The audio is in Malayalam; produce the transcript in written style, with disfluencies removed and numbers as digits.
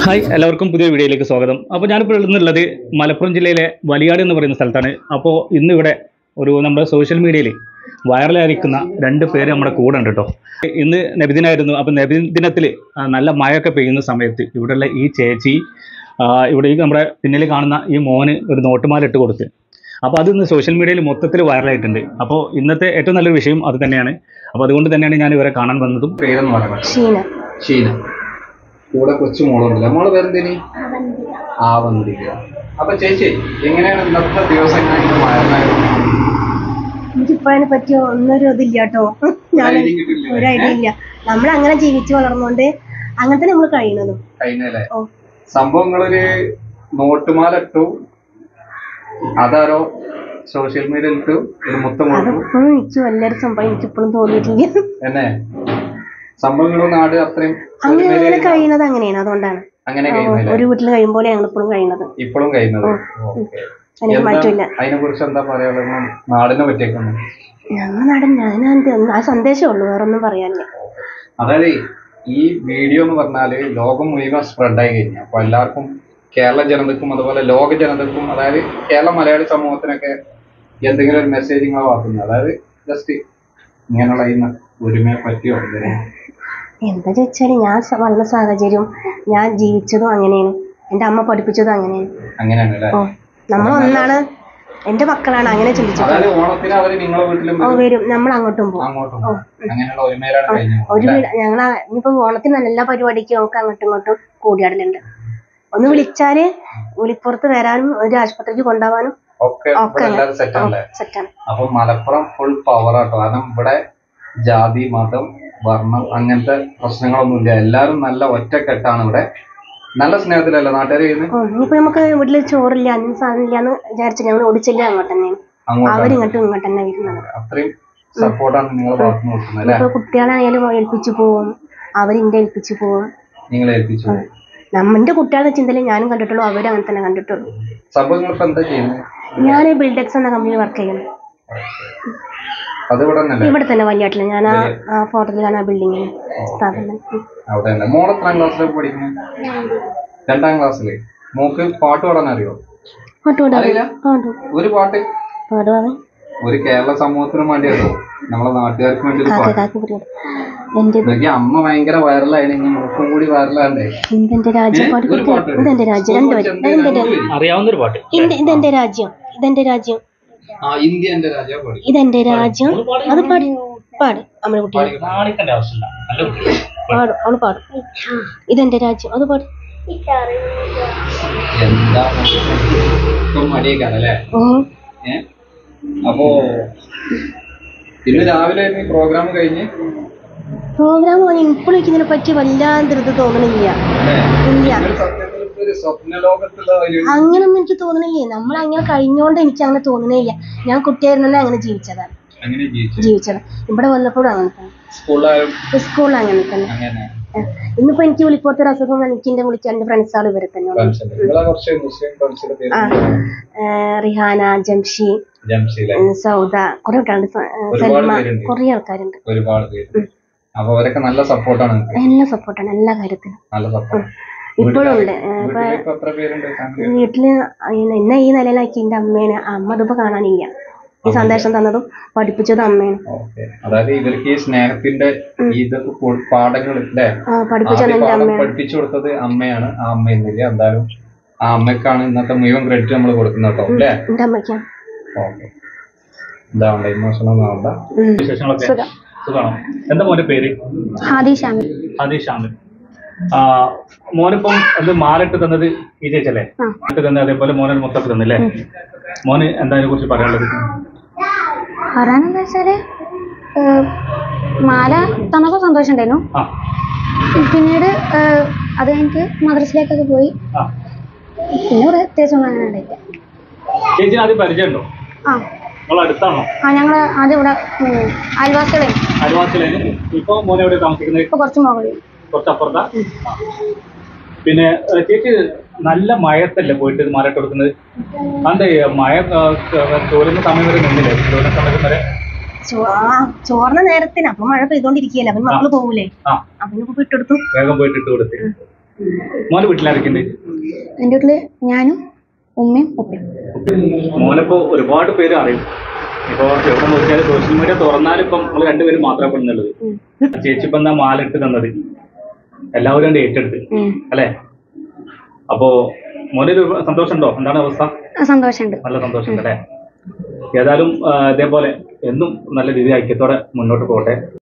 ഹായ് എല്ലാവർക്കും പുതിയ വീഡിയോയിലേക്ക് സ്വാഗതം. അപ്പോൾ ഞാനിപ്പോൾ ഉള്ളത് മലപ്പുറം ജില്ലയിലെ വലിയാട് എന്ന് പറയുന്ന സ്ഥലത്താണ്. അപ്പോൾ ഇന്നിവിടെ നമ്മുടെ സോഷ്യൽ മീഡിയയിൽ വൈറലായിരിക്കുന്ന രണ്ട് പേര് നമ്മുടെ കൂടെ ഉണ്ട് കേട്ടോ. ഇന്ന് നബിദിനായിരുന്നു. അപ്പോൾ നബിദിനത്തിൽ നല്ല മഴയൊക്കെ പെയ്യുന്ന സമയത്ത് ഇവിടെയുള്ള ഈ ചേച്ചി ഇവിടെ നമ്മുടെ പിന്നിൽ കാണുന്ന ഈ മോന് ഒരു നോട്ടുമാല ഇട്ട് കൊടുത്ത്, അപ്പോൾ അത് ഇന്ന് സോഷ്യൽ മീഡിയയിൽ മൊത്തത്തിൽ വൈറലായിട്ടുണ്ട്. അപ്പോൾ ഇന്നത്തെ ഏറ്റവും നല്ലൊരു വിഷയം അത് തന്നെയാണ്. അപ്പോൾ അതുകൊണ്ട് തന്നെയാണ് ഞാൻ ഇവരെ കാണാൻ വന്നതും. പേരെന്ന് പറയുന്നത് ഷീന. കൂടെ കൊച്ചു മോളുണ്ടല്ലോ, മോള് പേരെന്തേനി? ആവന്തിക. അപ്പൊ ചേച്ചി എങ്ങനെയാണ് ഇന്നത്തെ ദിവസം എനിക്കിപ്പോ അതിനെ പറ്റി ഒന്നൊരു ഇതില്ല കേട്ടോ. ഞാൻ ഒരു ഐഡിയ ഇല്ല. നമ്മളങ്ങനെ ജീവിച്ചു വളർന്നോണ്ട് അങ്ങനെ തന്നെ നമ്മള് കഴിയുന്നതും കഴിഞ്ഞല്ലേ. സംഭവങ്ങളൊരു നോട്ടുമാല ഇട്ടു, അതാരോ സോഷ്യൽ മീഡിയയിൽ ഇട്ടു, ഒരു മുത്തം അതിപ്പോഴും എനിക്ക് വലിയൊരു സംഭവം എനിക്കിപ്പോഴും തോന്നിയിട്ടില്ല. എന്നെ സംഭവങ്ങളും നാട് അത്രയും അങ്ങനെ കഴിയുന്നത് അങ്ങനെയാണ്. അതുകൊണ്ടാണ് അങ്ങനെ ഒരു വീട്ടിൽ കഴിയുമ്പോലെ ഞങ്ങൾ ഇപ്പോഴും കഴിയുന്നത്. ഇപ്പോഴും കഴിയുന്നത്. എനിക്ക് മാറ്റമില്ല. അതിനെ കുറിച്ച് എന്താ പറയാനുള്ളത്? നാടിനെ പറ്റിയേക്കുന്നു ഞങ്ങൾ നാടൻ ഞാൻ ആ സന്ദേശമേ ഉള്ളൂ, വേറൊന്നും പറയാനില്ല. അതായത് ഈ വീഡിയോ എന്ന് പറഞ്ഞാല് ലോകം മുഴുവൻ സ്പ്രെഡായി കഴിഞ്ഞു. അപ്പൊ എല്ലാവർക്കും, കേരള ജനതക്കും അതുപോലെ ലോക ജനതക്കും, അതായത് കേരള മലയാളി സമൂഹത്തിനൊക്കെ എന്തെങ്കിലും ഒരു മെസ്സേജ് നിങ്ങൾ വാക്കുന്നത്, അതായത് ജസ്റ്റ് ഇങ്ങനെയുള്ള ഒരുമയെ പറ്റിയോ എന്താ ചോദിച്ചാല് ഞാൻ വളർന്ന സാഹചര്യം, ഞാൻ ജീവിച്ചതും അങ്ങനെയാണ്, എന്റെ അമ്മ പഠിപ്പിച്ചതും അങ്ങനെയാണ്. ഓ, നമ്മളൊന്നാണ്, എന്റെ മക്കളാണ്, അങ്ങനെ ചിന്തിച്ചത്. വരും, നമ്മൾ അങ്ങോട്ടും പോകും. ഞങ്ങൾ ഇനിയിപ്പോ ഓണത്തിന് നല്ല പരിപാടിക്ക് നമുക്ക് അങ്ങോട്ടും ഇങ്ങോട്ടും കൂടിയാടലുണ്ട്. ഒന്ന് വിളിച്ചാല് വിളിപ്പുറത്ത് വരാനും ഒരു ആശുപത്രിക്ക് കൊണ്ടുപോകാനും സെറ്റാണ്. അപ്പൊ മലപ്പുറം ഫുൾ പവർ ആട്ടോ. കാരണം ഇവിടെ ജാതി, മതം, വർണ്ണം അങ്ങനത്തെ പ്രശ്നങ്ങളൊന്നുമില്ല. എല്ലാരും നല്ല ഒറ്റക്കെട്ടാണ്. ഇവിടെ നല്ല സ്നേഹത്തിലല്ല നാട്ടുകാർ ചെയ്യുന്നത്. ഇനിയിപ്പോ നമുക്ക് വീട്ടില് ചോറില്ല, അന്നും സാധനം ഇല്ലാന്ന് വിചാരിച്ചു ഞങ്ങൾ ഓടിച്ചില്ല അങ്ങോട്ട് തന്നെയാണ്. അവരിങ്ങോട്ടും ഇങ്ങോട്ട് തന്നെ വരുന്നത്. അത്രയും സപ്പോർട്ടാണ് നിങ്ങളെ ഭാഗത്ത് നോക്കുന്നത്. ഇപ്പൊ കുട്ടികളായാലും ഏൽപ്പിച്ചു പോവും, അവരിന്റെ ഏൽപ്പിച്ചു പോവും. നിങ്ങളെ ഏൽപ്പിച്ചു പോകും. നമ്മന്റെ കുട്ടികളുടെ ചിന്തയില് ഞാനും കണ്ടിട്ടുള്ളൂ, അവരും അങ്ങനെ തന്നെ കണ്ടിട്ടുള്ളൂ. ഞാൻ ബിൽഡെക്സ് എന്ന കമ്പനി വർക്ക് ചെയ്യുന്നു. ഇവിടെ തന്നെ വലിയാട്ടില്ല. ഞാൻ ആ ഫോട്ടോയിലാണ് ആ ബിൽഡിംഗ് സ്ഥാപനം. രണ്ടാം ക്ലാസ്സില് മോക്ക് പാട്ട് പാടാൻ അറിയോ? ഒരു പാട്ട് പാടുവാണ്. ഒരു കേരള സമൂഹത്തിനും വേണ്ടിയല്ലോ, നമ്മളെ നാട്ടുകാർക്ക് വേണ്ടി. അമ്മ ഭയങ്കര വൈറലായിരുന്നു, മോക്കും കൂടി വൈറലാണ്ടേ. ഇതെന്റെ രാജ്യം, ഇതെന്റെ രാജ്യം, അറിയാവുന്ന ഒരു പാട്ട്. ഇതെന്റെ രാജ്യം, ഇതെന്റെ രാജ്യം, ഇതെന്റെ രാജ്യം. അത് പാടി പാട് നമ്മുടെ കുട്ടികൾ പാടും, അവള് പാടും. ഇതെന്റെ രാജ്യം, അത് പാടും. അപ്പോ ഇന്ന് രാവിലെ പ്രോഗ്രാം കഴിഞ്ഞ് ഇപ്പോഴും ഇതിനെ പറ്റി വല്ലാതെ ഇത് തോന്നണില്ല. അങ്ങനൊന്നും എനിക്ക് തോന്നണില്ലേ. നമ്മൾ അങ്ങനെ കഴിഞ്ഞോണ്ട് എനിക്ക് അങ്ങനെ തോന്നണില്ല. ഞാൻ കുട്ടിയായിരുന്നല്ലേ അങ്ങനെ ജീവിച്ചതാണ്. ഇവിടെ വന്നപ്പോഴും അങ്ങനെ തന്നെ, സ്കൂളിൽ അങ്ങനെ തന്നെ. ഇന്നിപ്പോ എനിക്ക് വിളിപ്പോത്തൊരു അസുഖം, എനിക്ക് എന്റെ ഫ്രണ്ട്സാണ് ഇവരെ തന്നെ. റിഹാന, ജംഷി, സൗദ, കുറെ ആൾക്കാരുണ്ട്, സൽമ, കുറെ ആൾക്കാരുണ്ട്. അപ്പൊ അവരൊക്കെ നല്ല സപ്പോർട്ടാണ്. എല്ലാ സപ്പോർട്ടാണ്, എല്ലാ കാര്യത്തിലും ഇപ്പോഴും ഉണ്ട്. വീട്ടില് എന്നെ ഈ നിലയിലാക്കി എന്റെ അമ്മേനെ. അമ്മ ഇതിപ്പോ കാണാനില്ല. ഈ സന്ദേശം തന്നതും പഠിപ്പിച്ചതും അമ്മയാണ്. അതായത് ഇവർക്ക് ഈ സ്നേഹത്തിന്റെ പാഠങ്ങൾ പഠിപ്പിച്ചു കൊടുത്തത് അമ്മയാണ്. ആ അമ്മ ഇന്നില്ല, എന്തായാലും ആ അമ്മക്കാണ് ഇന്നത്തെ മുഴുവൻ ക്രെഡിറ്റ് നമ്മൾ കൊടുക്കുന്നത് കേട്ടോ. അല്ലേ, എന്റെ അമ്മയ്ക്കാണ്. എന്താ വേണ്ട, ഇമോഷണൽ ഒന്നും ആവണ്ട. വിശേഷങ്ങളൊക്കെ സുഖമാണോ? എന്താ മോന്റെ പേര്? ഹാദി ഷാമിൽ. മോനിപ്പം എന്ത് മാലിട്ട് തന്നത് ഈ ചേച്ചല്ലേ? മാലിട്ട് തന്നെ, അതേപോലെ മോനെ മൊത്തത്തിൽ തന്നില്ലേ? മോന് എന്താ അതിനെ കുറിച്ച് പറയാനുള്ളത്? പറയാനെന്താ വെച്ചാല്, മാല തന്നപ്പോ സന്തോഷം ഉണ്ടായിരുന്നു. പിന്നീട് അത് എനിക്ക് മദ്രസയിലേക്കൊക്കെ പോയി. പിന്നെ ഇവിടെ അത്യാവശ്യം ഉണ്ടായില്ല. ചേച്ചി ആദ്യം പരിചയമുണ്ടോ? അടുത്താണോ? ഞങ്ങള് ആദ്യം ഇവിടെ അയൽവാസികളെ. ഇപ്പൊ മോനെ എവിടെ താമസിക്കുന്നത്? ഇപ്പൊ കുറച്ചപ്പുറത്താ. പിന്നെ ചേച്ചി നല്ല മഴത്തല്ലേ പോയിട്ട് മാലട്ട് കൊടുക്കുന്നത്? അതെ, മഴ ചോരുന്ന സമയം വരെ നിന്നില്ലേ? ചോരുന്ന സമയം വരെ ചോർന്ന നേരത്തിന്. അപ്പൊ മഴ പെയ്തോണ്ടിരിക്കുകയല്ലേ, അവൻ മക്കള് പോകൂലേ, അവന് പോയിട്ടെടുത്തു, വേഗം പോയിട്ട് ഇട്ട് കൊടുത്ത്. മോനെ വീട്ടിലാരൊക്കെയുണ്ട്? എൻ്റെ വീട്ടില് ഞാനും ഉമ്മയും ഉപ്പയും. മോനിപ്പോ ഒരുപാട് പേര് അറിയും. ഇപ്പൊ എവിടെ നോക്കിയാലും സോഷ്യൽ മീഡിയ തുറന്നാലും ഇപ്പം നമ്മൾ രണ്ടുപേരും മാത്രമേ പെടുന്നുള്ളത്. ചേച്ചി ഇപ്പൊ എന്താ മാലിട്ട് തന്നത് എല്ലാവരും കണ്ട് ഏറ്റെടുത്ത് അല്ലെ? അപ്പോ മോനൊരു സന്തോഷമുണ്ടോ? എന്താണ് അവസ്ഥ? സന്തോഷമുണ്ട്, നല്ല സന്തോഷമുണ്ട് അല്ലെ? ഏതായാലും ഇതേപോലെ എന്നും നല്ല രീതിയിൽ ഐക്യത്തോടെ മുന്നോട്ട് പോകട്ടെ.